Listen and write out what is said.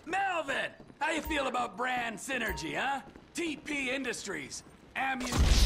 Melvin! How you feel about brand synergy, huh? TP Industries. Amunation.